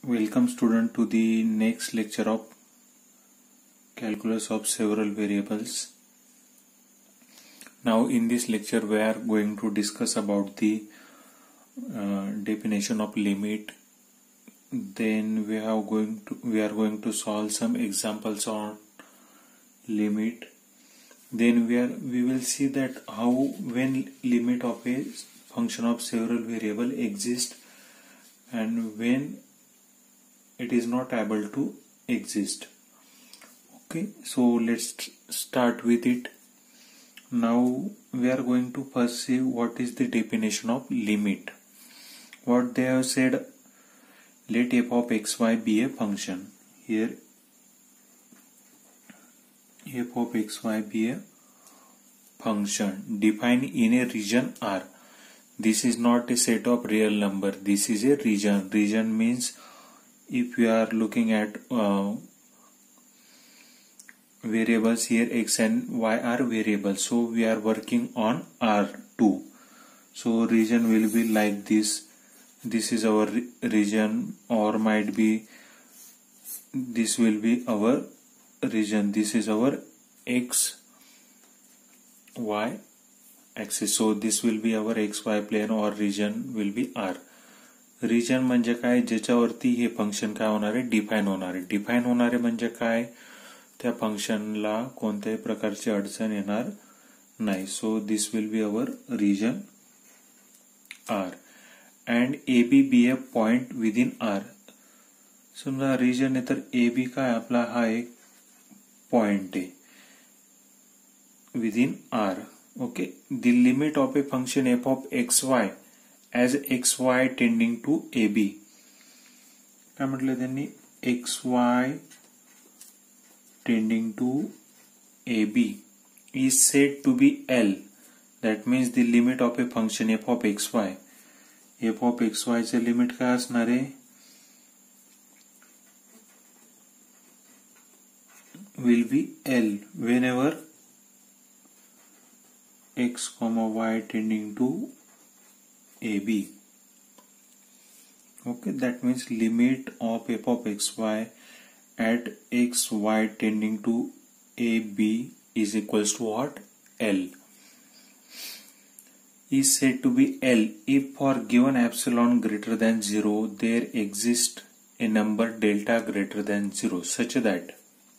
Welcome student to the next lecture of calculus of several variables. Now in this lecture we are going to discuss about the definition of limit. Then we are going to solve some examples on limit. Then we will see that how when limit of a function of several variable exists and when it is not able to exist. Okay, so let's start with it. Now we are going to first see what is the definition of limit. What they have said, let f of xy be a function. Here f of xy be a function defined in a region R. This is not a set of real number. This is a region. Region means if we are looking at variables here, x and y are variables, so we are working on R2. So region will be like this. This is our region, or might be this will be our region. This is our x y axis. So this will be our xy plane, or region will be R. Region म्हणजे काय, ज्याच्यावरती हे function काय होणार आहे, define होणार आहे. Define होणारे म्हणजे काय, त्या फंक्शनला कोणत्याही प्रकारची अडचण येणार नाही. So this will be our region R. And A B A point within R. समजा रिजन आहे तर ए बी काय आपला हा एक पॉइंट आहे within R. Okay. The limit of a function f of x y as xy tending to AB. काय म्हटलं त्यांनी, xy tending to AB is said to be L. That means the limit of a function f of xy. f of xy चे limit काय असणार आहे, will be L whenever x, y tending to AB. Okay, that means limit of f of xy at xy tending to AB is equals to what? L. Is said to be L if for given epsilon greater than 0 there exists a number delta greater than 0 such that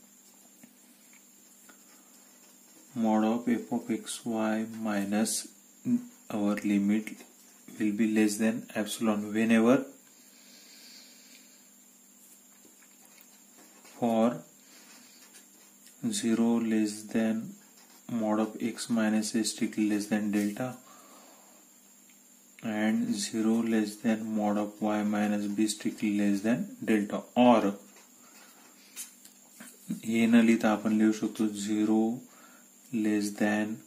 mod of f of xy minus our limit will be less than epsilon whenever for 0 less than mod of x minus a strictly less than delta and 0 less than mod of y minus b strictly less than delta. or हे न लिहिता आपण लिहू शकतो 0 less than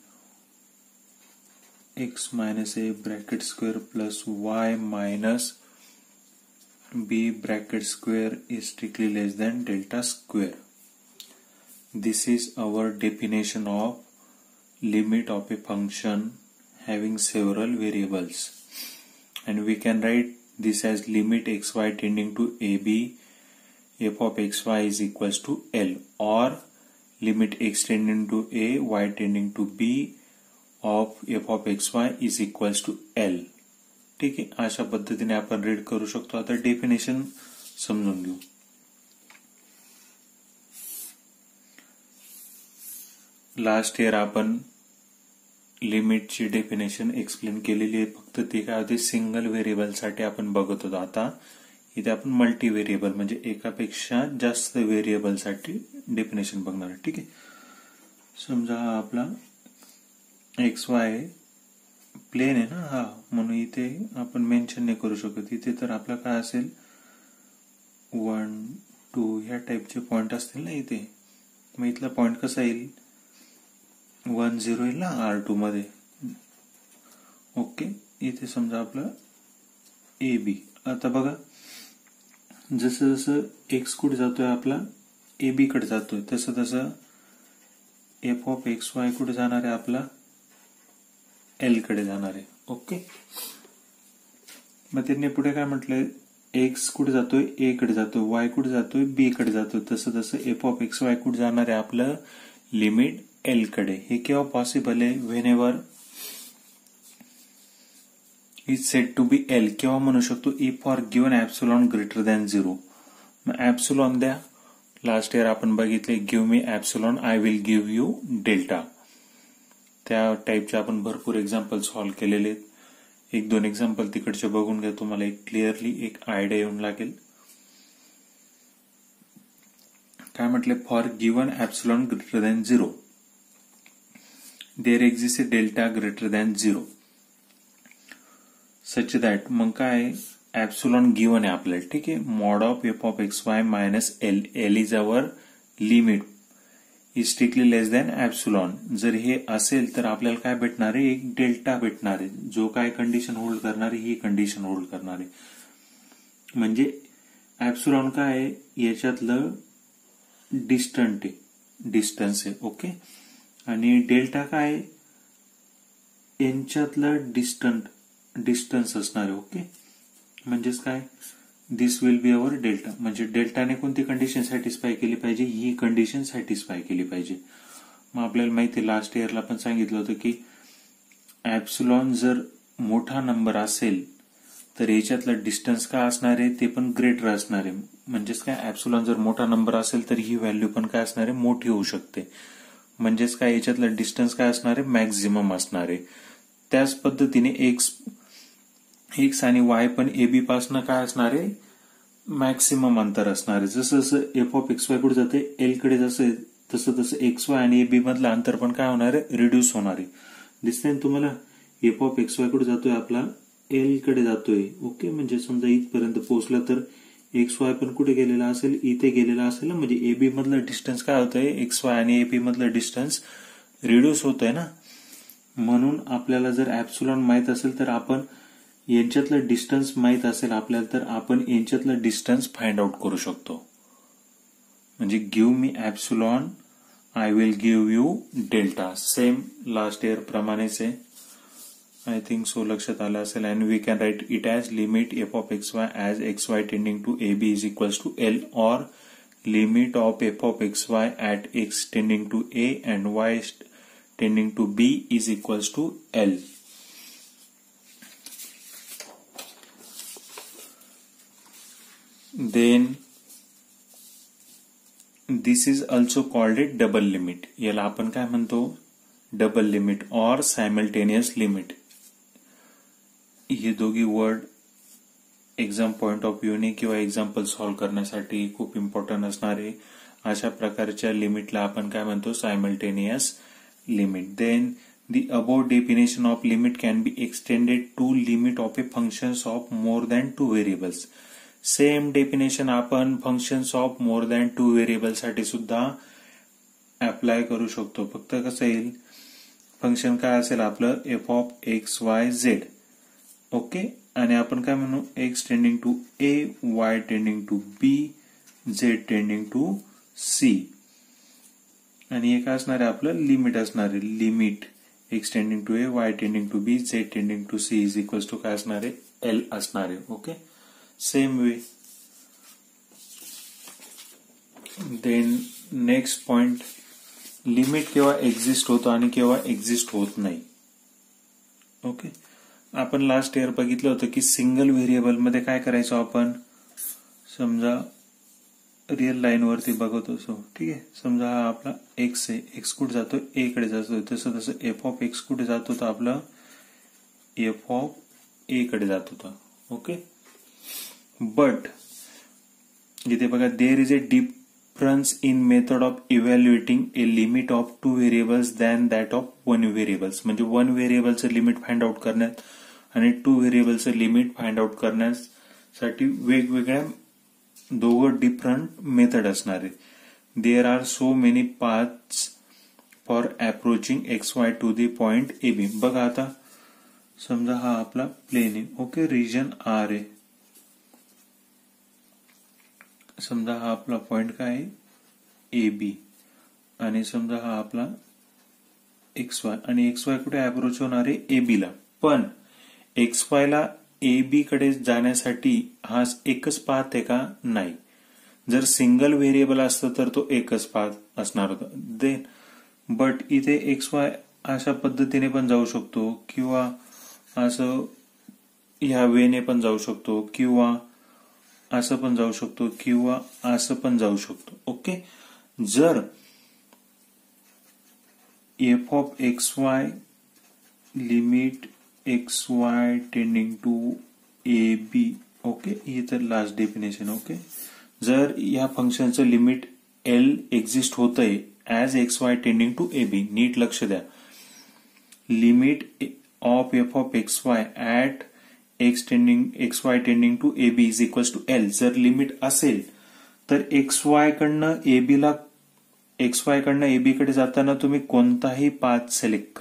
x minus a bracket square plus y minus b bracket square is strictly less than delta square. This is our definition of limit of a function having several variables, and we can write this as limit xy tending to AB f of xy is equals to L, or limit x tending to A y tending to B of f of x y is equals to L. ठीक आहे, अशा पद्धतीने आपण read करू शकतो. आता definition समजून घेऊ. लास्ट इयर आपण लिमिटची डेफिनेशन एक्सप्लेन केलेली आहे. फक्त ते काय होते, सिंगल व्हेरिएबल साठी आपण बघत होतो. आता इथे आपण मल्टी व्हेरिएबल म्हणजे एकापेक्षा जास्त व्हेरिएबल साठी डेफिनेशन बघणार आहे. ठीक आहे, समजा हा आपला एक्स वाय प्लेन आहे ना हा, म्हणून इथे आपण मेन्शन नाही करू शकत. इथे तर आपला काय असेल, 1 2 ह्या टाईपचे पॉइंट असतील ना इथे. मग इथला पॉइंट कसा येईल, 1 0 येईल ना R2 मध्ये. ओके, इथे समजा आपला ए बी. आता बघा, जसं जसं एक्स कुठे जातोय आपला ए बी कडे जातोय, तसं तसं एफ ऑफ एक्स वाय कुठे जाणार आहे आपला एल कडे जाणार आहे. ओके, मग त्यांनी पुढे काय म्हटलंय, एक्स कुठे जातोय, ए कडे जातोय, वाय कुठे जातोय, बी कडे जातोय. तसं तसं एफ ऑफ एक्स वाय कुठे जाणार आहे आपलं, लिमिट एल कडे. हे केव्हा पॉसिबल आहे, whenever is set to be L. केव्हा म्हणू शकतो, if for given epsilon greater than 0. मग ऍप्सिलॉन द्या. लास्ट इयर आपण बघितले, give me epsilon, I will give you delta. त्या टाईपचे आपण भरपूर एक्झाम्पल सॉल्व्ह केलेले आहेत. एक दोन एक्झाम्पल तिकडचे बघून घ्या, तुम्हाला एक क्लिअरली एक आयडिया येऊन लागेल. काय म्हटले, for given epsilon greater than 0 there exist delta greater than 0 such that. मग काय, ऍप्सिलॉन गिव्हन आहे आपल्याला, ठीक आहे. Mod of f of x y minus L, L is our limit, is strictly less than epsilon. जर हे असेल तर आपल्याला काय भेटणार आहे, एक डेल्टा भेटणार आहे, जो काय कंडिशन होल्ड करणार आहे, ही कंडिशन होल्ड करणार आहे. म्हणजे ऍप्सिलॉन काय आहे, याच्यातलं डिस्टन्स आहे, ओके. आणि डेल्टा काय आहे, यांच्यातलं डिस्टन्स असणार आहे, ओके. म्हणजेच काय, this will be our delta. म्हणजे डेल्टाने कोणती कंडिशन सॅटिस्फाय केली पाहिजे, ही कंडिशन सॅटिस्फाय केली पाहिजे. मग आपल्याला माहिती आहे, लास्ट इयरला पण सांगितलं होतं की ऍप्सिलॉन जर मोठा नंबर असेल तर याच्यातलं डिस्टन्स काय असणार आहे, ते पण ग्रेटर असणार आहे. म्हणजेच काय, ऍप्सिलॉन जर मोठा नंबर असेल तर ही व्हॅल्यू पण काय असणार आहे, मोठी होऊ शकते. म्हणजेच काय, याच्यातलं डिस्टन्स काय असणार आहे, मॅक्झिमम असणार आहे. त्याच पद्धतीने एक्स आणि वाय पण एबी पासून काय असणार आहे, मॅक्सिमम अंतर असणार आहे. जसं जसं एफ ऑफ एक्स वाय कुठे जाते, एल कडे जसं तसं तसं एक्स वाय आणि एबी मधलं अंतर पण काय होणार आहे, रिड्यूस होणार आहे. दिसतंय तुम्हाला, एफ ऑफ एक्स वाय कुठे जातोय आपला, एल कडे जातोय, ओके. म्हणजे समजा इथपर्यंत पोहोचला तर एक्स वाय पण कुठे गेलेला असेल, इथे गेलेला असेल ना. म्हणजे एबी मधलं डिस्टन्स काय होतंय, एक्स वाय आणि एबी मधलं डिस्टन्स रिड्यूस होतंय ना. म्हणून आपल्याला जर ऍप्सिलॉन माहित असेल तर आपण यांच्यातलं डिस्टन्स माहित असेल आपल्याला, तर आपण यांच्यातलं डिस्टन्स फाइंड आउट करू शकतो. म्हणजे give me epsilon, I will give you delta. Same last year प्रमाणेच आहे. आय थिंक सो लक्षात आलं असेल. And we can write it as limit f of x y as x y tending to A B is equals to L, or limit of f of x y at x tending to A and y tending to B is equals to L. Then this is also called a double limit. याला आपण काय म्हणतो, double limit और simultaneous limit. हे दोघी word exam point of व्ह्यूने किंवा example solve करण्यासाठी खूप इम्पॉर्टंट असणार आहे. अशा प्रकारच्या लिमिटला आपण काय म्हणतो, simultaneous limit. Then the above definition of limit can be extended to limit of a functions of more than two variables. Same definition आपण functions of more than 2 variable साठी सुद्धा अप्लाय करू शकतो. फक्त कसं येईल, फंक्शन काय असेल आपलं, f of x y z, okay. आणि आपण काय म्हणू, x tending to A, y tending to B, z tending to C. आणि हे काय असणार आहे, आपलं लिमिट असणार आहे. Limit x tending to A, y tending to B, z tending to C is equal to काय असणार आहे, एल असणार आहे, okay. Same way. Then next point, limit केव्हा एक्झिस्ट होतं आणि केव्हा एक्झिस्ट होत नाही, ओके. आपण लास्ट इयर बघितलं होतं की सिंगल व्हेरिएबल मध्ये काय करायचो आपण, समजा रिअल लाईन वरती बघत असो, ठीक आहे. समजा हा आपला एक्स आहे, एक्स कुठे जातोय, ए कडे जातोय. तसं तसं एफ ऑफ एक्स कुठे जात होतं आपलं, एफ ऑफ ए कडे जात होता, ओके. बट इथे बघा, there is a difference in method of evaluating a limit of 2 variables than that of 1 variables. म्हणजे 1 व्हेरिएबलचं लिमिट फाइंड आउट करण्यात आणि 2 व्हेरिएबलचं लिमिट फाइंड आउट करण्यासाठी वेगवेगळ्या दोघं डिफरंट मेथड असणार आहे. There are so many paths for approaching x y to the point A B. बघा आता, समजा हा आपला प्लेन आहे, ओके. रिजन आर आहे. समजा हा आपला पॉइंट काय आहे, ए बी. आणि समजा हा आपला एक्स वाय, आणि एक्स वाय कुठे अप्रोच होणार आहे, ए बी ला. पण एक्स वाय ला ए बी कडे जाण्यासाठी हा एकच पाथ आहे का? नाही. जर सिंगल व्हेरिएबल असतं तर तो एकच पाथ असणार होता. देन बट इथे एक्स वाय अशा पद्धतीने पण जाऊ शकतो, किंवा असं ह्या वेने पण जाऊ शकतो, किंवा असं पण जाऊ शकतो, किंवा असं पण जाऊ शकतो. ओके. जर f of x y limit x y tending to A B, okay, ही तर लास्ट डेफिनेशन. ओके. जर या फंक्शनचं लिमिट एल एक्झिस्ट होतंय as x y tending to A B, नीट लक्ष द्या, limit of f of x y at x y tending to A B is equals to L. जर लिमिट असेल तर एक्स वाय कडनं ए बी कडे जाताना तुम्ही कोणताही पाथ सिलेक्ट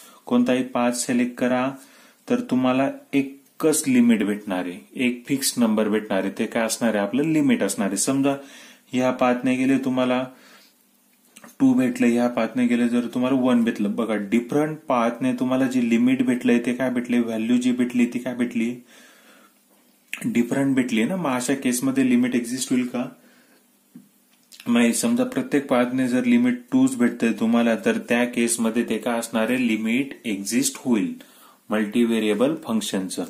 करा, तर तुम्हाला एकच लिमिट भेटणार आहे, एक फिक्स नंबर भेटणार आहे. ते काय असणार आहे? आपलं लिमिट असणार आहे. समजा ह्या पाथने गेले तुम्हाला 2 भेटलं, ह्या पाथने गेले जर तुम्हाला 1 भेटलं. बघा, डिफरंट पाथने तुम्हाला जी लिमिट भेटलंय ते काय भेटले? व्हॅल्यू जी भेटली ती काय भेटली? डिफरंट भेटली ना. मग अशा केसमध्ये लिमिट एक्झिस्ट होईल का? नाही. समजा प्रत्येक पाथने जर लिमिट 2 भेटते तुम्हाला, तर त्या केसमध्ये ते काय असणार आहे? लिमिट एक्झिस्ट होईल मल्टीव्हेरिएबल फंक्शनचं.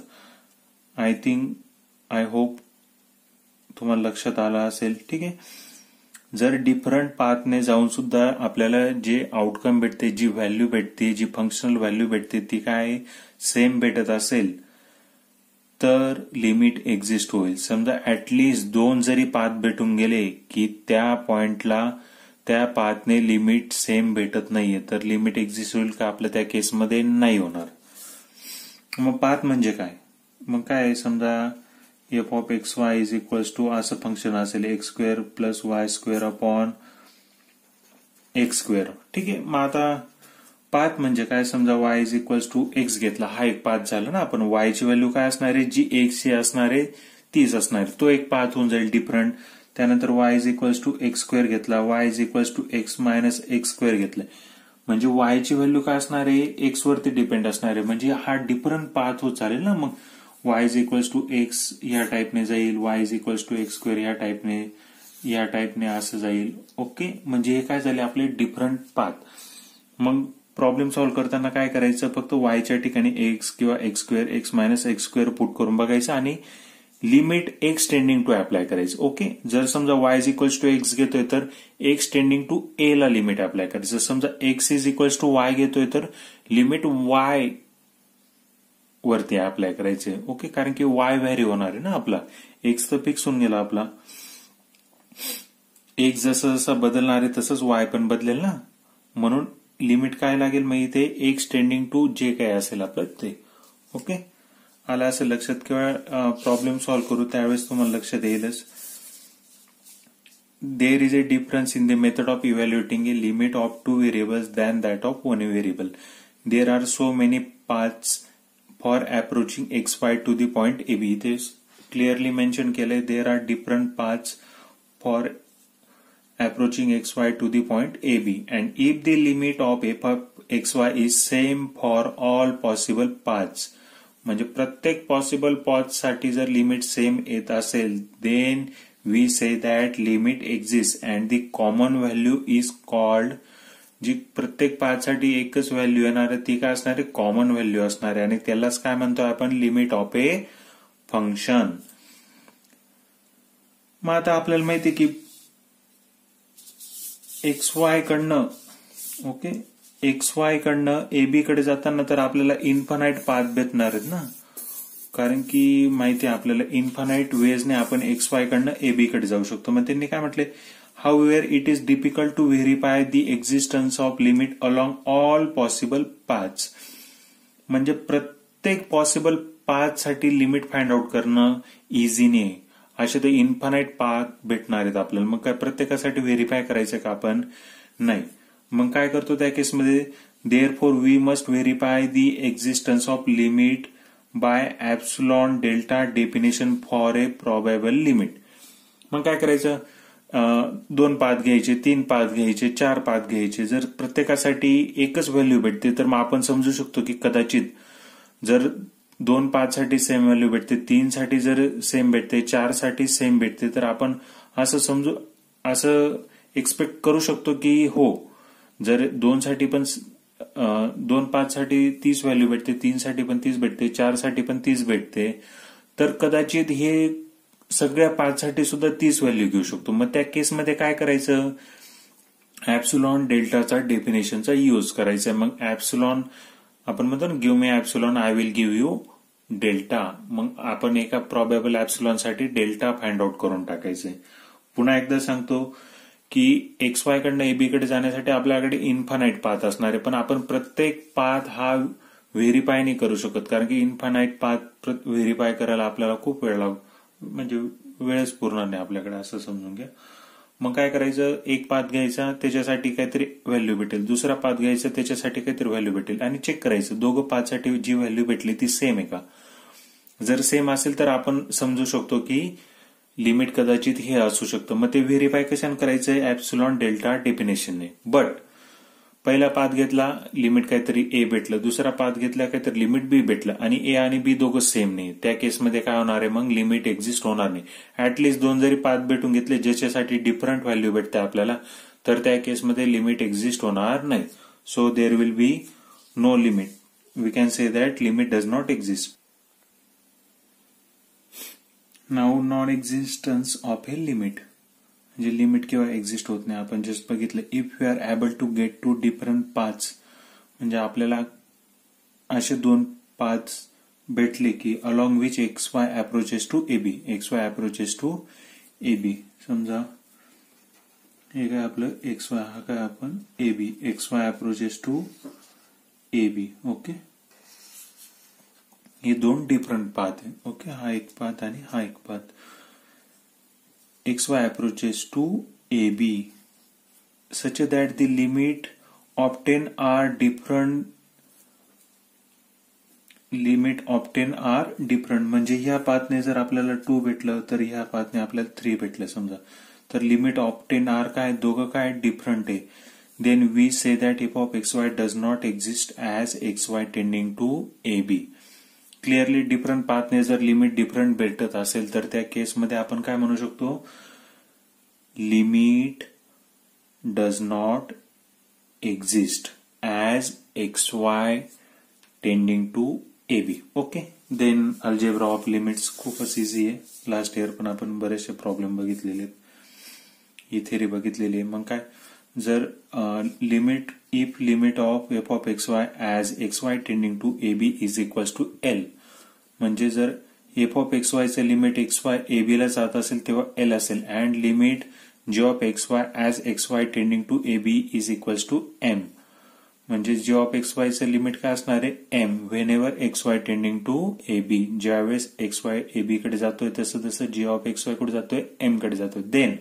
आय होप तुम्हाला लक्षात आलं असेल. ठीक आहे. जर डिफरंट पाथने जाऊन सुद्धा आपल्याला जे आउटकम भेटते, जी व्हॅल्यू भेटते, जी फंक्शनल व्हॅल्यू भेटते ती काय सेम भेटत असेल तर लिमिट एक्झिस्ट होईल. समजा ऍटलिस्ट 2 जरी पाथ भेटून गेले की त्या पॉइंटला त्या पाथने लिमिट सेम भेटत नाहीये, तर लिमिट एक्झिस्ट होईल का? आपल्या त्या केसमध्ये नाही होणार. मग पाथ म्हणजे काय? मग काय, समजा f of x y is equals to असं फंक्शन असेल x square plus y square upon x square. ठीक आहे. मग आता पाथ म्हणजे काय? समजा y is equals to x घेतला, हा एक पाथ झाला ना. आपण वायची व्हॅल्यू काय असणार आहे? जी एक्स ही असणार आहे तीच असणार आहे. तो एक पाथ होऊन जाईल डिफरंट. त्यानंतर y is equals to x square घेतला, y is equals to x minus x square घेतलाय, म्हणजे वायची व्हॅल्यू काय असणार आहे? एक्स वरती डिपेंड असणार आहे. म्हणजे हा डिफरंट पाथ होत चालेल ना. मग y is equals to x या टाईपने जाईल, y is equals to x square या टाईपने असं जाईल. ओके. म्हणजे हे काय झाले? आपले डिफरंट पाथ. मग प्रॉब्लेम सॉल्व्ह करताना काय करायचं? फक्त वायच्या ठिकाणी एक्स किंवा x square, x minus x square put करून बघायचं आणि limit x tending to apply करायचं. ओके. जर समजा y is equals to x घेतोय तर एक्स टेंडिंग टू ए ला लिमिट अप्लाय करायचं. समजा x is equals to y घेतोय तर लिमिट वाय वरती अप्लाय करायचे. ओके. कारण की वाय व्हॅरी होणार आहे ना आपला, एक्स तर फिक्स होऊन गेला आपला. एक्स जसं जसं बदलणार आहे तसंच वाय पण बदलेल ना. म्हणून लिमिट काय लागेल? मग इथे एक्स टेंडिंग टू जे काय असेल आपलं ते. ओके. आला असं लक्षात. किंवा प्रॉब्लेम सॉल्व्ह करू त्यावेळेस तुम्हाला लक्षात येईलच. There is a difference in the method of evaluating a limit of 2 variables than that of one variable. There are so many paths for approaching xy to the point AB. इथे clearly mention केलंय, there are different paths for approaching xy to the point AB, and if the limit of f of xy is same for all possible paths, म्हणजे प्रत्येक possible path साठी जर limit same येत असेल, then we say that limit exists and the common value is called, जी प्रत्येक पाथसाठी एकच value येणार आहे ती काय असणार आहे? कॉमन व्हॅल्यू असणार आहे. आणि त्यालाच काय म्हणतो आपण? Limit of a function. मग आता आपल्याला माहिती की एक्स वाय कडनं, ओके, एक्स वाय कडनं एबी कडे जाताना तर आपल्याला इन्फानाइट पाथ भेटणार आहेत ना. कारण की माहिती आहे आपल्याला इन्फानाइट वेजने आपण एक्स वाय कडनं एबी कडे जाऊ शकतो. मग त्यांनी काय म्हटले? However it is difficult to verify the existence of limit along all possible paths. म्हणजे प्रत्येक पॉसिबल पाथ साठी लिमिट फाइंड आउट करणं इझी नाही. असे ते इन्फानाइट पाथ भेटणार आहेत आपल्याला. मग काय प्रत्येकासाठी व्हेरीफाय करायचं का आपण? नाही. मग काय करतो त्या केसमध्ये? Therefore we must verify the existence of limit by epsilon delta definition for a probable limit. मग काय करायचं? 2 पाथ घ्यायचे, 3 पाथ घ्यायचे, 4 पाथ घ्यायचे. जर प्रत्येकासाठी एकच व्हॅल्यू भेटते तर मग आपण समजू शकतो की कदाचित जर 2 5 साठी सेम व्हॅल्यू भेटते, 3 साठी जर सेम भेटते, 4 साठी सेम भेटते, तर आपण असं एक्सपेक्ट करू शकतो की हो, जर 2 साठी पण 2 5 साठी 30 व्हॅल्यू भेटते, 3 साठी पण 30 भेटते, 4 साठी पण 30 भेटते, तर कदाचित हे सगळ्या 5 साठी सुद्धा 30 व्हॅल्यू घेऊ शकतो. मग त्या केसमध्ये काय करायचं, ऍप्सिलॉन डेल्टाचा डेफिनेशनचा यूज करायचा. मग ऍप्सिलॉन आपण म्हणतो ना, give me epsilon I will give you delta. मग आपण एका प्रोबॅबल ऍप्सिलॉन साठी डेल्टा फाइंड आउट करून टाकायचे. पुन्हा एकदा सांगतो की एक्स वाय कडनं एबी कडे जाण्यासाठी आपल्याकडे इन्फानाइट पाथ असणार आहे, पण आपण प्रत्येक पाथ हा व्हेरीफाय नाही करू शकत, कारण की इन्फानाइट पाथ व्हेरीफाय करायला आपल्याला खूप वेळ म्हणजे वेळच पूर्ण नाही आपल्याकडे, असं समजून घ्या. मग काय करायचं, एक पाथ घ्यायचा, त्याच्यासाठी काहीतरी व्हॅल्यू भेटेल, दुसरा पाथ घ्यायचा, त्याच्यासाठी काहीतरी व्हॅल्यू भेटेल, आणि चेक करायचं दोघं पाथसाठी जी व्हॅल्यू भेटली ती सेम आहे का. जर सेम असेल तर आपण समजू शकतो की लिमिट कदाचित हे असू शकतं. मग ते व्हेरीफाय कशाने करायचंय, ऍप्सिलॉन डेल्टा डेफिनेशनने. बट पहिला पाथ घेतला, लिमिट काहीतरी ए भेटलं, दुसरा पाथ घेतला, काहीतरी लिमिट बी भेटलं, आणि ए आणि बी दोघं सेम नाही, त्या केसमध्ये काय होणार आहे, मग लिमिट एक्झिस्ट होणार नाही. ऍटलिस्ट 2 जरी पाथ भेटून घेतले ज्याच्यासाठी डिफरंट व्हॅल्यू भेटते आपल्याला, तर त्या केसमध्ये लिमिट एक्झिस्ट होणार नाही. So there will be no limit. We can say that limit does not exist. Now non existence of a limit, म्हणजे लिमिट किंवा एक्झिस्ट होत नाही. आपण जस्ट बघितलं, if you are able to get to different paths, म्हणजे आपल्याला असे 2 paths भेटले की along which x y approaches to AB, x y approaches to AB. समजा हे काय आपलं एक्स वाय, हा काय आपण AB, x y approaches to AB. Okay, हे 2 डिफरंट पाथ आहे. ओके, हा एक पाथ आणि हा एक path. XY approaches to AB such that the limit obtained are different. म्हणजे ह्या पाथने जर आपल्याला 2 भेटलं, तर ह्या पाथने आपल्याला 3 भेटलं समजा, तर लिमिट ऑब्टेन आर काय, दोघं काय डिफरंट आहे. Then we say that f of x y does not exist as x y tending to AB. Clearly different पाथने जर लिमिट डिफरंट भेटत असेल, तर त्या केसमध्ये आपण काय म्हणू शकतो, limit does not exist as x y tending to AB. Okay, then algebra of limits खूपच इझी आहे. लास्ट इयर पण आपण बरेचसे प्रॉब्लेम बघितलेले, ही थेरी बघितलेली आहे. मग काय, जर limit if limit of f of x y as x y tending to AB is equals to L, म्हणजे जर एफ ऑफ एक्स वायचं लिमिट एक्स वाय AB ला जात असेल तेव्हा L असेल, and limit g of x y as x y tending to AB is equals to M, म्हणजे g of x वायचं लिमिट काय असणार आहे, M, whenever x y tending to AB. ज्यावेळेस एक्स वाय AB कडे जातोय तसं तसं जी ऑफ एक्स वाय कडे जातोय, M कडे जातोय. देन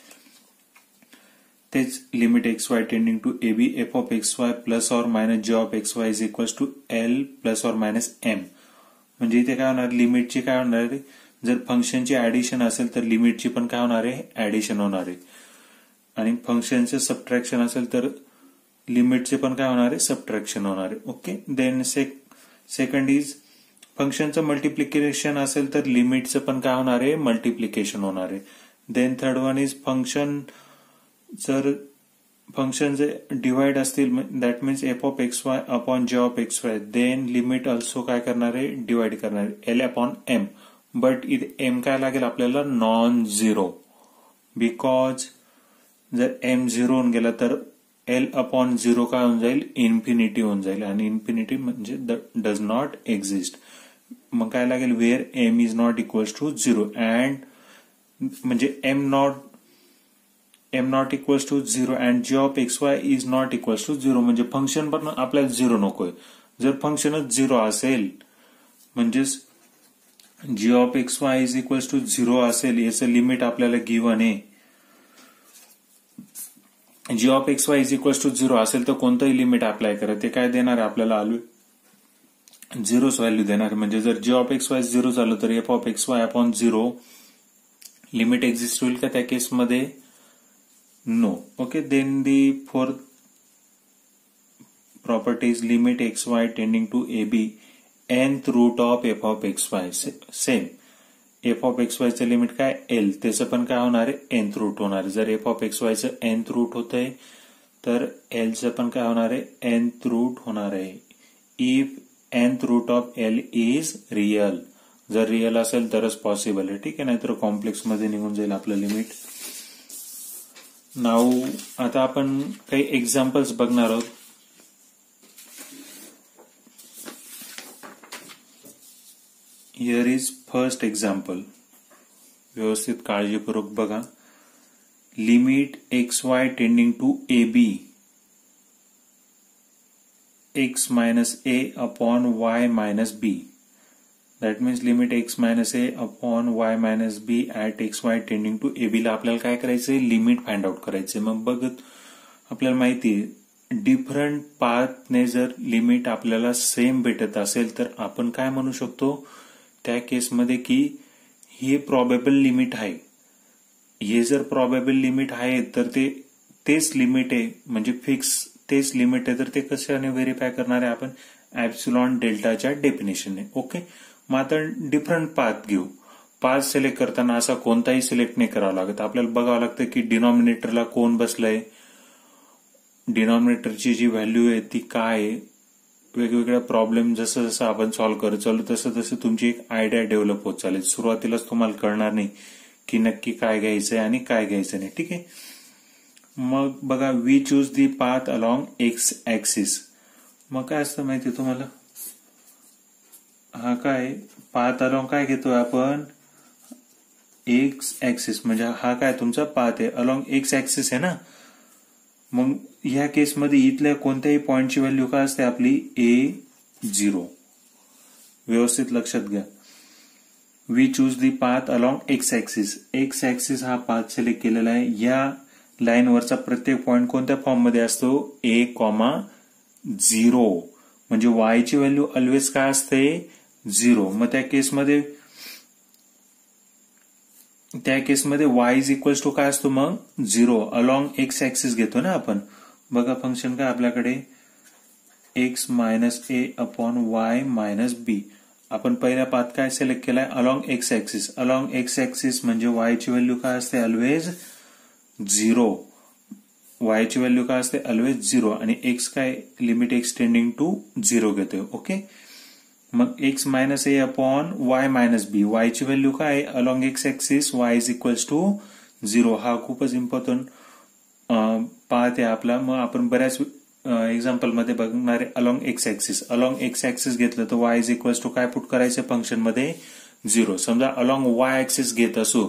तेच limit x y tending to AB f of x y plus or minus g of x y is equals to L plus or minus M. म्हणजे इथे काय होणार, लिमिटची काय होणार आहे, जर फंक्शनची ऍडिशन असेल तर लिमिटची पण काय होणार आहे, ऍडिशन होणार आहे, आणि फंक्शनचे सबट्रॅक्शन असेल तर लिमिटचे पण काय होणार आहे, सबट्रॅक्शन होणार आहे. ओके, देन सेकंड इज फंक्शनचं मल्टिप्लिकेशन असेल तर लिमिटचं पण काय होणार आहे, मल्टिप्लिकेशन होणार आहे. Then third one is function, जर फंक्शन जे डिवाइड असतील, that means f of x y upon g of x y, then limit also काय करणार आहे, डिवाइड करणार आहे, L अपॉन M. बट इथे M काय लागेल आपल्याला, नॉन झिरो, बिकॉज जर M 0 होऊन गेला तर L अपॉन 0 काय होऊन जाईल, इन्फिनिटी होऊन जाईल, आणि इन्फिनिटी म्हणजे डज नॉट एक्झिस्ट. मग काय लागेल, where M is not equals to 0, and म्हणजे M not equals to 0 and g of x y is not equals to 0, म्हणजे फंक्शन पण आपल्याला 0 नकोय. जर फंक्शनच 0 असेल, म्हणजेच g of x y is equals to 0 असेल, याचं लिमिट आपल्याला गिव्हन आहे. G of x y is equals to 0 असेल तर कोणतंही लिमिट अप्लाय करा, ते काय देणार आहे आपल्याला, 0च व्हॅल्यू देणार. म्हणजे जर जी ऑफ एक्स वाय 0 झालं तर f of x y upon 0 limit exist होईल का त्या केसमध्ये, no. Okay, then the fourth property is limit x y tending to AB nth root of f of x y. Same f of x वायचं limit काय L, त्याचं पण काय होणार आहे nth रूट होणार आहे. जर एफ ऑफ एक्स वायचं nth रूट होतंय तर एलचं पण काय होणार आहे nth रूट होणार आहे. If nth root of L is real, जर रियल असेल तरच पॉसिबल आहे. ठीक आहे, नाहीतर कॉम्प्लेक्स मध्ये निघून जाईल आपलं लिमिट. नाऊ आता आपण काही एक्झाम्पल्स बघणार आहोत. Here is first example. व्यवस्थित काळजीपूर्वक बघा. Limit x y tending to A B x minus a upon y minus b. That means limit x minus a upon y minus b at xy tending to ab ला आपल्याला काय करायचंय, limit find out करायचंय. मग बघत आपल्याला माहितीये different पाथने जर लिमिट आपल्याला सेम भेटत असेल तर आपण काय म्हणू शकतो त्या केसमध्ये की हे प्रॉबेबल लिमिट आहे. हे जर प्रॉबेबल लिमिट आहे तर तेच लिमिट आहे, म्हणजे फिक्स तेच लिमिट आहे. तर ते कशाने व्हेरीफाय करणार आहे आपण, एप्सिलॉन डेल्टाच्या डेफिनेशनने. ओके, मग आता डिफरंट पाथ घेऊ. पाथ सिलेक्ट करताना असा कोणताही सिलेक्ट नाही करावा लागत. आपल्याला बघावं लागतं की डिनॉमिनेटरला कोण बसलंय, डिनॉमिनेटरची जी व्हॅल्यू आहे ती काय आहे. वेगवेगळ्या प्रॉब्लेम जसं जसं आपण सॉल्व्ह करत चालू तसं तसं तुमची एक आयडिया डेव्हलप होत चालेल. सुरुवातीलाच तुम्हाला कळणार नाही की नक्की काय घ्यायचंय आणि काय घ्यायचं नाही. ठीक आहे, मग बघा we choose the path along x axis. मग काय असतं माहितीये तुम्हाला, हा काय पाथ अलॉंग काय घेतोय आपण, एक्स ऍक्सिस. म्हणजे हा काय तुमचा पाथ आहे अलॉंग एक्स ऍक्सिस आहे ना. मग ह्या केसमध्ये इथल्या कोणत्याही पॉइंटची व्हॅल्यू काय असते आपली A0. व्यवस्थित लक्षात घ्या. We choose the path along x axis. X axis हा पाथ सिलेक्ट केलेला आहे. या लाईनवरचा प्रत्येक पॉइंट कोणत्या फॉर्म मध्ये असतो, A,0. म्हणजे y ची व्हॅल्यू ऑलवेज काय असते 0. मग त्या केसमध्ये y इज इक्वल्स टू काय असतो मग 0 अलॉंग एक्स ऍक्सिस घेतो ना आपण. बघा फंक्शन काय आपल्याकडे x minus a upon y minus b. आपण पहिला पाथ काय सिलेक्ट केलाय along x axis. Along x axis म्हणजे y ची व्हॅल्यू काय असते ऑलवेज 0. y ची व्हॅल्यू काय असते ऑलवेज 0 आणि x काय लिमिट एक्स टेंडिंग टू 0 घेतोय. ओके, मग x minus a upon y minus b. y ची व्हॅल्यू काय along x axis y is equals to 0. हा खूपच इम्पॉर्टंट पाथ आहे आपला. मग आपण बऱ्याच एक्झाम्पल मध्ये बघणार आहे along x axis. Along x axis घेतलं तर y इज इक्वल्स टू काय पुट करायचं फंक्शन मध्ये 0. समजा अलॉंग y ऍक्सिस घेत असू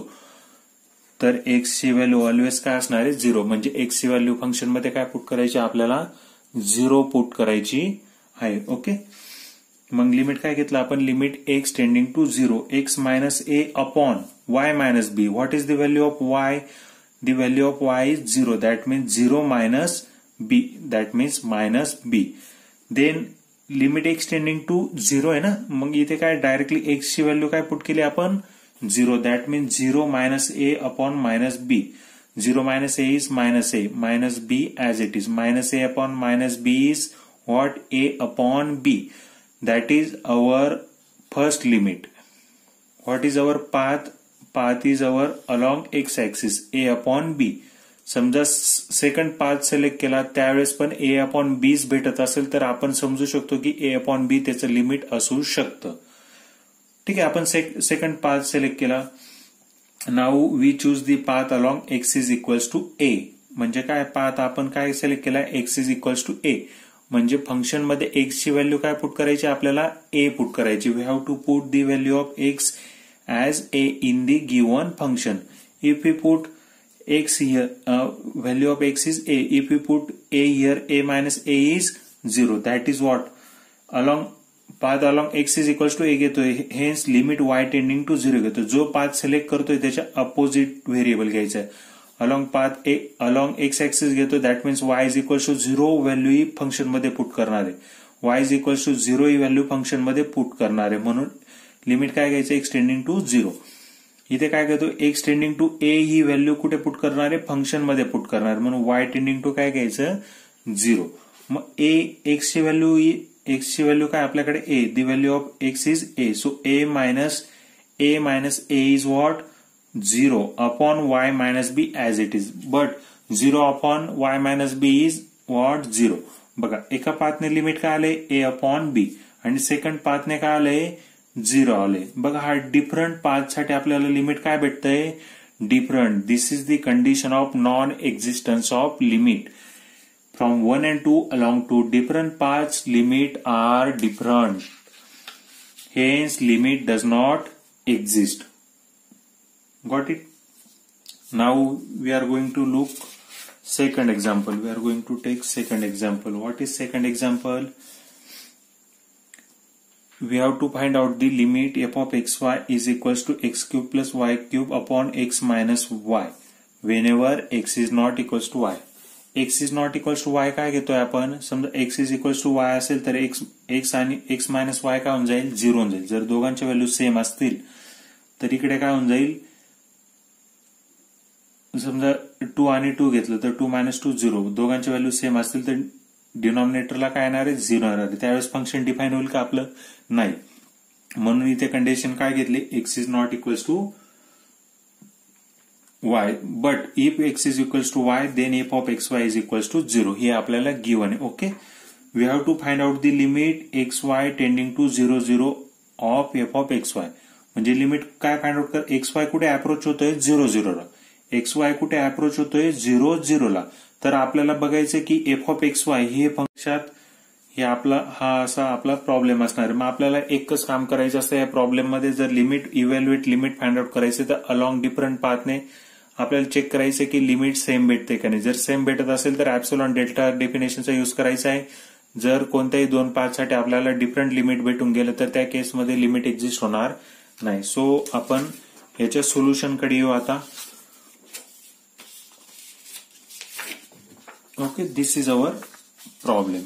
तर एक्स ची व्हॅल्यू ऑलवेज काय असणार आहे 0. म्हणजे एक्स ची व्हॅल्यू फंक्शन मध्ये काय पुट करायची आपल्याला 0 पुट करायची आहे. ओके, मग लिमिट काय घेतलं आपण, limit x tending to 0 x minus a upon y minus b. What is the value of y, the value of y is 0. That means 0 minus b, that means minus b. Then limit x tending to 0 आहे ना, मग इथे काय directly x ची value काय put केली आपण 0. That means 0 minus a upon minus b. 0 minus a is minus a, minus b as it is. Minus a upon minus b is what? A upon b. That is our first limit. What is our path? Path is our along x axis, a upon b. समजा second path select केला त्यावेळेस पण a upon b भेटत असेल तर आपण समजू शकतो की a upon b त्याचं लिमिट असू शकतं. ठीक आहे, आपण सेकंड पाथ सिलेक्ट केला. Now we choose the path along x is equals to a. म्हणजे काय पाथ आपण काय सिलेक्ट केला x is equals to a. म्हणजे फंक्शन मध्ये एक्स ची व्हॅल्यू काय पुट करायची आपल्याला ए पुट करायची. We have to put the value of x as a in the given function. If we put x here, value of x is a. If we put a here, a minus a is 0. That is what? Along path along x is equals to a घेतोय. Hence limit y tending to 0 घेतोय. जो path select करतोय त्याच्या opposite variable घ्यायचा आहे. Along path along x axis घेतोय. That means y is equals to 0 value ही function मध्ये पुट करणार आहे. y इज इक्वल्स टू 0 ही व्हॅल्यू फंक्शन मध्ये पुट करणार आहे. म्हणून लिमिट काय घ्यायचं एक्स टेंडिंग टू 0. इथे काय घेतो एक्स टेंडिंग टू ए ही व्हॅल्यू कुठे पुट करणार आहे फंक्शन मध्ये पुट करणार. म्हणून वाय टेंडिंग टू काय घ्यायचं 0. मग ए एक्स ची व्हॅल्यू एक्स ची व्हॅल्यू काय आपल्याकडे a, the value of x is a, so a minus a is what 0 upon y minus b as it is, but 0 upon y minus b is what 0. बघा एका पाथने limit काय आले ए upon बी आणि second पाथने काय आले 0 आले. बघा हा डिफरंट पाथसाठी आपल्याला लिमिट काय भेटतंय different. This is the condition of non existence of limit. From 1 and 2 along two different paths, limit are different. Hence, limit does not exist. Got it? Now we are going to look second example. We are going to take second example. What is second example? We have to find out the limit f of xy is equals to x cube plus y cube upon x minus y whenever x is not equals to y. X is not equals to y काय घेतोय आपण, समजा x is equals to y असेल तर x आणि x minus Y काय होऊन जाईल 0 होऊन जाईल. जर दोघांच्या व्हॅल्यू सेम असतील तर इकडे काय होऊन जाईल, समजा 2 आणि 2 घेतलं तर 2 मायनस 2 0, दोघांच्या व्हॅल्यू सेम असतील तर डिनॉमिनेटरला काय येणार आहे 0 येणार आहे. त्यावेळेस फंक्शन डिफाईन होईल का आपलं, नाही. म्हणून इथे कंडिशन काय घेतली, x is not equals to y, but if x is equals to y, then f of xy is equals to 0. हे आपल्याला गिव्हन आहे. Okay, we have to find out the limit xy tending to 0 0 of f of xy. म्हणजे limit काय find out कर, xy कुठे approach होतोय 0 0 ला, xy कुठे अप्रोच होतोय 0 0 ला. तर आपल्याला बघायचं की f of xy हे फंक्शन हे आपला हा असा आपला प्रॉब्लेम असणार आहे. मग आपल्याला एकच काम करायचं असतं या प्रॉब्लेम मध्ये, जर लिमिट इव्हॅल्युएट लिमिट फाइंड आउट करायचे तर अलॉंग डिफरंट पाथने आपल्याला चेक करायचं की लिमिट सेम भेटते का नाही. जर सेम भेटत असेल तर ऍप्सिलॉन डेल्टा डेफिनेशनचा यूज करायचा आहे. जर कोणत्याही दोन पाथसाठी आपल्याला डिफरंट लिमिट भेटून गेलं तर त्या केसमध्ये लिमिट एक्झिस्ट होणार नाही. सो आपण ह्याच्या सोल्युशन कडे येऊ आता. Okay, this is our problem.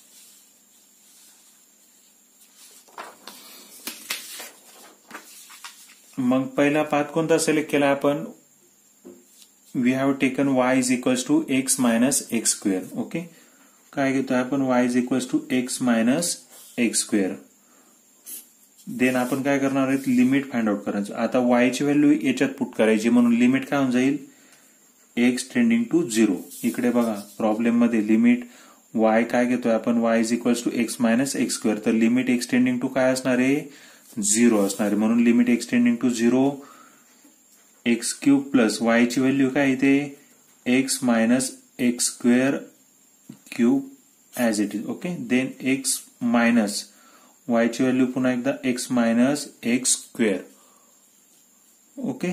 मग पहिला पाथ कोणता सिलेक्ट केला आपण, we have taken y is equals to x minus x square. Okay, काय घेतोय आपण, y is equals to x minus x square. Then आपण काय करणार आहे, लिमिट फाइंड आउट करायचं. आता y ची व्हॅल्यू याच्यात पुट करायची, म्हणून लिमिट काय होऊन जाईल x टेंडिंग टू 0. इकडे बघा प्रॉब्लेम मध्ये लिमिट y काय घेतोय आपण, y is equals to x minus x square. तर लिमिट x टेंडिंग टू काय असणार आहे 0 असणार आहे, म्हणून limit x tending to 0 x cube plus y ची व्हॅल्यू काय इथे x minus x square cube as it is. Okay, then x minus y ची व्हॅल्यू पुन्हा एकदा x minus x square. Okay,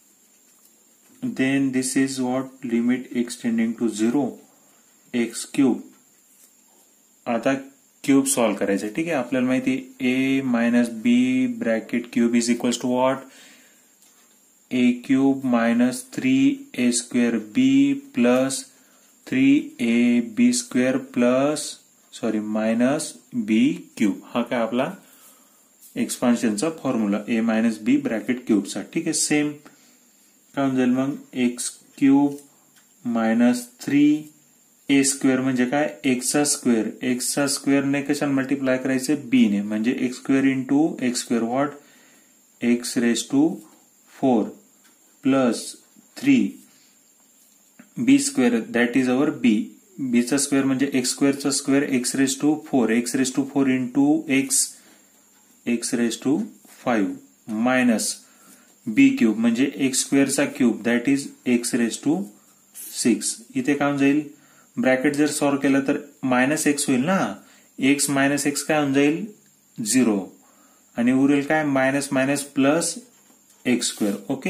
then this is what limit x tending to 0 x cube. आता cube solve करायचं. ठीक आहे, आपल्याला माहिती ए minus b bracket cube is equals to what a cube minus 3a square b plus 3ab square plus minus b cube. हा काय आपला एक्सपान्शनचा formula a minus b bracket क्यूबचा. ठीक आहे, सेम काय होऊन जाईल मग x cube minus 3a square म्हणजे काय एक्सचा स्क्वेअर. एक्सचा स्क्वेअरने कशाने मल्टिप्लाय करायचं बी ने, म्हणजे x square into x square what x raise to 4 plus 3 b square that is our b. बीचा स्क्वेअर म्हणजे एक्स स्क्वेअरचा square x raise to 4, x raise to 4 into x raise to 5 minus b cube म्हणजे x स्क्वेअरचा cube that is x raise to 6. इथे काय होऊन जाईल, bracket जर सॉल्व्ह केलं तर मायनस एक्स होईल ना, एक्स मायनस एक्स काय होऊन जाईल 0 आणि उरेल काय minus minus plus x square. Okay,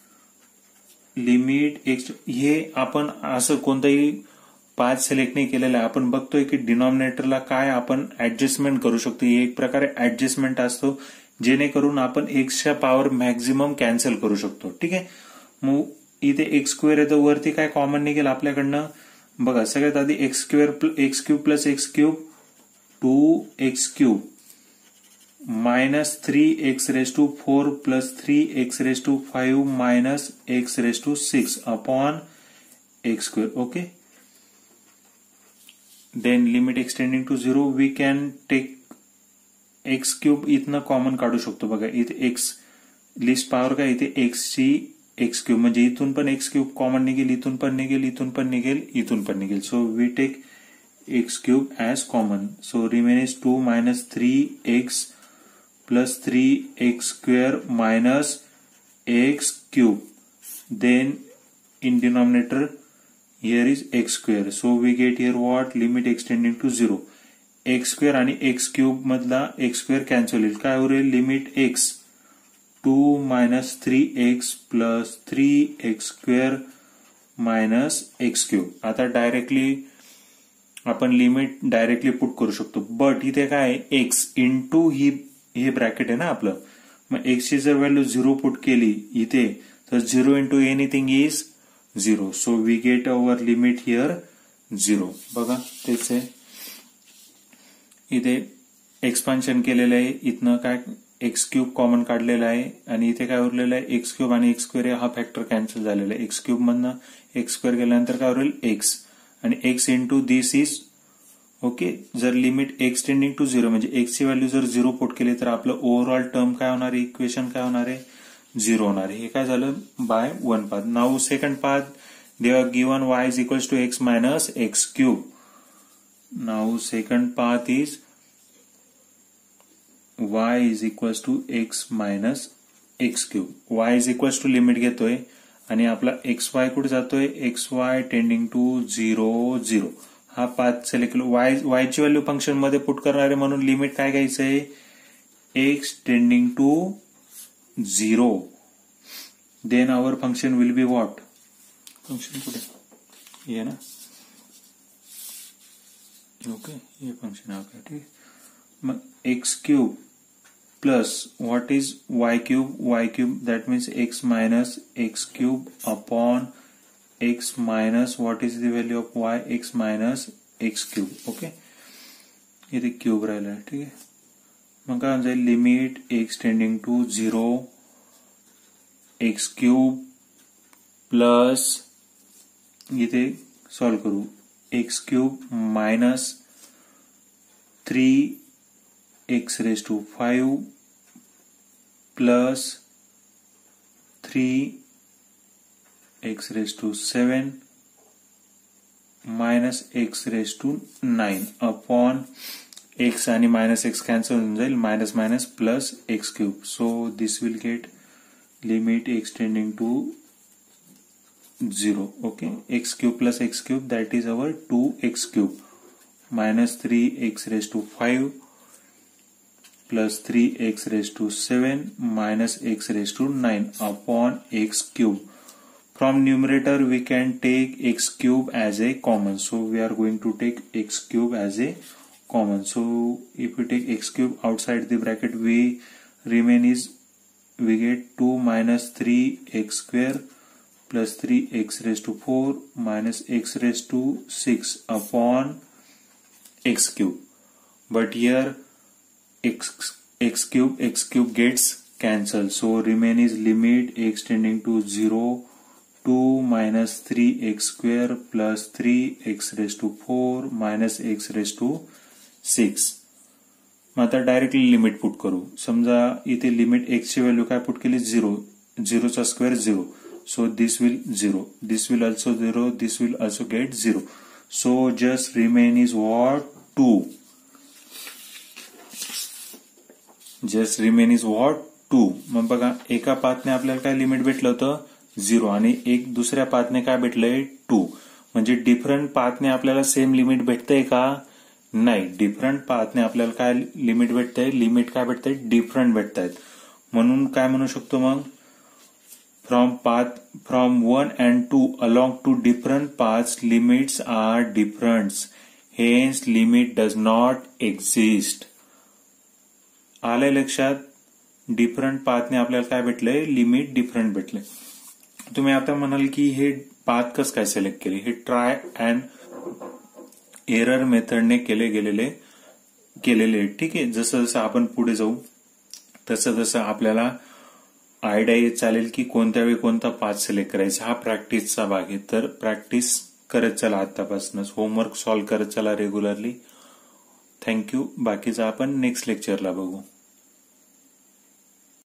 limit x. हे आपण असं कोणताही पाथ सिलेक्ट नाही केलेला आहे, आपण बघतोय की डिनॉमिनेटरला काय आपण ऍडजस्टमेंट करू शकतो. हे एक प्रकारे ऍडजस्टमेंट असतो जेणेकरून आपण एक्सच्या पॉवर मॅक्झिमम कॅन्सल करू शकतो. ठीक आहे, मग इथे एक्स स्क्वेअर आहे तर वरती काय कॉमन निघेल आपल्याकडनं, बघा सगळ्यात आधी x square x cube plus x cube 2x क्यूब minus 3x raised to 4 plus 3x raised to 5 minus x raised to 6 upon x square. Okay, then limit x tending to 0 we can take x cube इथनं common काढू शकतो. बघा इथे x list power काय, इथे एक्सची x cube म्हणजे इथून पण एक्स क्यूब कॉमन निघेल, इथून पण निघेल, इथून पण निघेल, इथून पण निघेल. So we take x cube as common. So remains 2 minus 3x plus 3x square minus x cube. Then in denominator here is x square. So we get here what? Limit extending to 0. x square आणि x cube मधला x square cancel होईल. काय होईल? Limit x 2 minus 3x plus 3x square minus x cube. आता directly आपण limit directly put करू शकतो. But इथे काय x इंटू हे ब्रॅकेट आहे ना आपलं. मग x ची जर व्हॅल्यू 0 पुट केली इथे तर 0 into anything is 0. So we get our limit here 0. बघा तेच आहे, इथे एक्सपान्शन केलेलं आहे, इथनं काय एक्स क्यूब कॉमन काढलेला आहे आणि इथे काय उरलेलं आहे एक्स क्यूब आणि एक्स स्क्वेअर हा फॅक्टर कॅन्सल झालेला आहे. एक्स क्यूब मधनं एक्स स्क्वेअर गेल्यानंतर काय उरेल एक्स आणि x into this is okay. जर लिमिट एक्स टेंडिंग टू 0 म्हणजे एक्स ची व्हॅल्यू जर 0 पुट केली तर आपलं ओव्हरऑल टर्म काय होणार आहे, इक्वेशन काय होणार आहे, 0 होणार आहे. हे काय झालं by one path. Now second path they are given y is equals to x minus x cube. Now second path is y is equals to x minus x cube. y is equals to limit घेतोय आणि आपला x y कुठे जातोय, x y tending to 0 0. हा path select केलो. Y ची value function मध्ये put करणार आहे म्हणून लिमिट काय घ्यायचंय, x tending to 0. Then our function will be what, function कुठे ये ना ओके, हे फंक्शन आहे ठीक. मग x cube plus what is y cube that means x minus x cube upon x minus what is the value of y, x minus x cube. Okay इथे cube राहिला ठीक आहे. मग काय जाईल limit x tending to 0 x cube plus इथे solve करू x cube minus 3x raised to 5 plus 3x raised to 7 minus x raised to 9 upon x आणि minus x cancel होऊन जाईल, minus minus plus x cube. So this will get limit x tending to 0. Okay, x cube plus x cube that is our 2x cube minus 3x raised to 5 plus 3x raised to 7 minus x raised to 9 upon x cube. From numerator we can take x cube as a common. So we are going to take x cube as a common. So if we take x cube outside the bracket we remain is we get 2 minus 3x square plus 3x raised to 4 minus x raised to 6 upon x cube. But here x cube gets cancelled. So remain is limit x tending to 0 2 minus 3x square plus 3x raised to 4 minus x raised to 6. मग आता directly limit put करू. समजा इथे limit x ची value काय put केली 0, 0 चा square 0. So this will 0, this will also 0, this will also get 0. So just remain is what 2. Just remain is what 2. मग बघा एका पाथने आपल्याला काय लिमिट भेटलं होतं 0 आणि एक दुसऱ्या पाथने काय भेटलंय 2. म्हणजे डिफरंट पाथने आपल्याला सेम लिमिट भेटतंय का, नाही. डिफरंट पाथने आपल्याला काय लिमिट भेटतंय, लिमिट काय भेटतंय डिफरंट भेटतायत. म्हणून काय म्हणू शकतो मग from 1 and 2 along two different paths limits are different, hence limit does not exist. आलंय लक्षात. डिफरंट पाथने आपल्याला काय भेटलंय, लिमिट डिफरंट भेटले. तुम्ही आता म्हणाल की हे पाथ कसं काय सिलेक्ट केले, हे ट्राय अँड एरर मेथडने केलेले ठीक आहे. जसं जसं आपण पुढे जाऊ तसं तसं आपल्याला आयडिया येत चालेल की कोणत्या वेळी कोणता पाथ सिलेक्ट करायचा. हा प्रॅक्टिसचा भाग आहे तर प्रॅक्टिस करत चला आतापासूनच, होमवर्क सॉल्व्ह करत चला रेग्युलरली. थँक्यू. बाकीचं आपण नेक्स्ट लेक्चरला बघू.